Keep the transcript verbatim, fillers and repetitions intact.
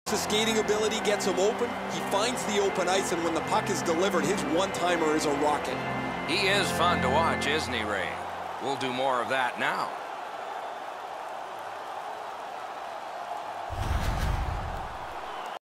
His skating ability gets him open. He finds the open ice, and when the puck is delivered, his one-timer is a rocket. He is fun to watch, isn't he, Ray? We'll do more of that now.